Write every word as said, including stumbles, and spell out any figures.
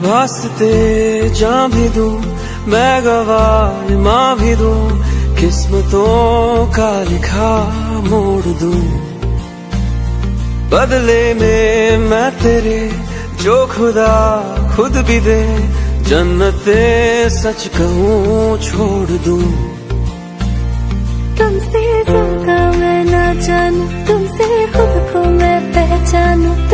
वास्ते जान भी दूं, मैं गवाह माँ भी दूं, किस्मतों का लिखा मोड़ दूं। बदले में मैं तेरे जो खुदा खुद भी दे, जन्नते सच कहूँ छोड़ दूं। तुमसे ज्यादा मैं ना जानूं, तुमसे खुद को मैं पहचानूं।